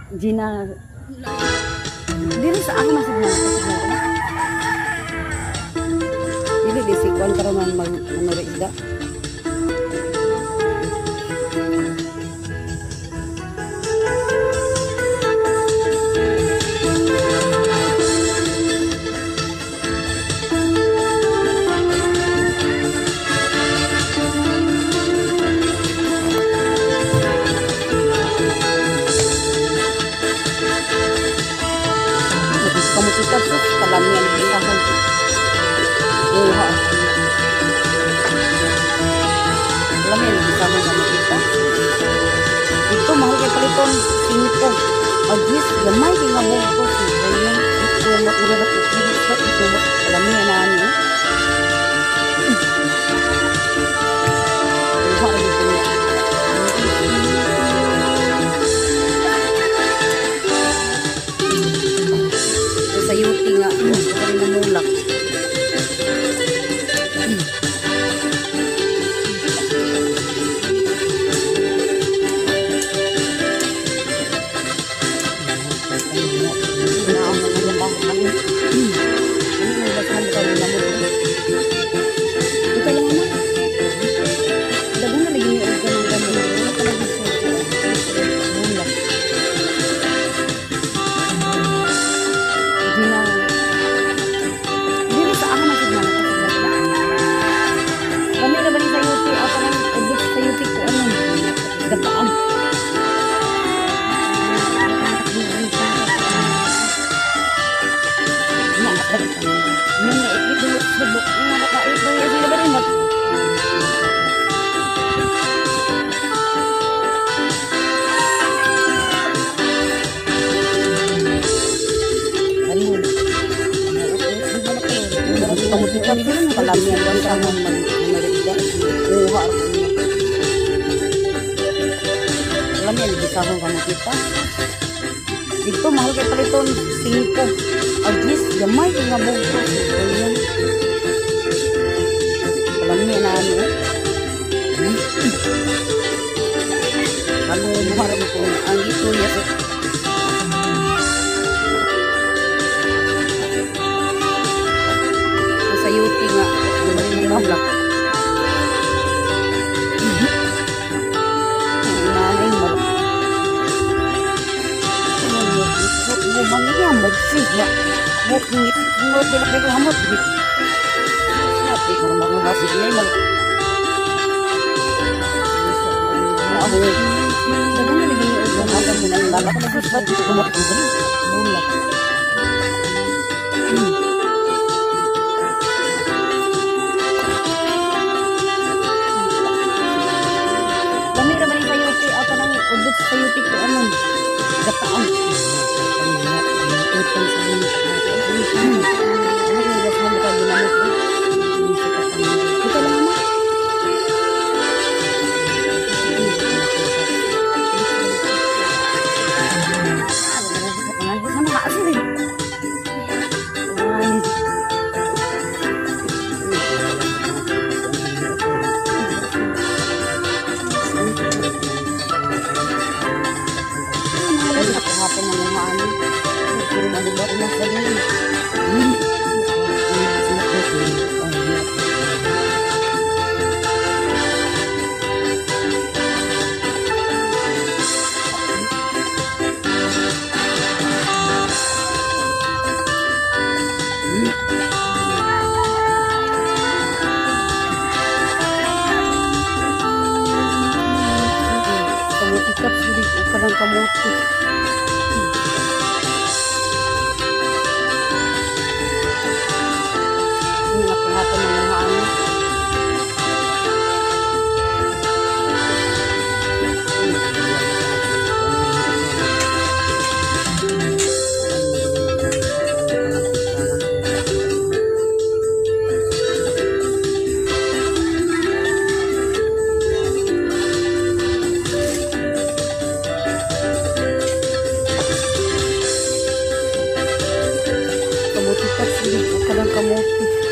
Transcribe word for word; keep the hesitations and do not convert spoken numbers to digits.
Gina diri sa ako masig na dili di si kuan karon man mag manuri isda. Kamu kita terus kalamian di tahun buha kalamian di tahun kamu kita itu mahal kayak peliton singko agis gamay di nga bungkos ganyan itu mag-urap itu itu kalamian na ano buha rin ito niya sayuti nga kami namulak kamu kita dulu kalamian dan kamu menerima buha kalamian di tahun kamu kita itu mahal kayak peliton singko agis gamay di nga bungkos ganyan kalamian na ano kalau buha rin ito ang ito niya sa sayuti nga namulak nanay mo bumangin ang magsig na bukingit mo pinakay ko hamot sabi ko mga masig na yung ako sabi nga naging yung alam mo na yung lalak na susbat ito kumot ko rin mulak ubot sa sayuti ko anong gataang utang sa mga ano yung gasman ka ginamit ko ito lang naman ano ka kasi rin hapon ng mga ano puro na diba ulang ka rin kamutikap sulit ukarang kamutik hapon ng mga ano kamutikap sulit ukarang kamutik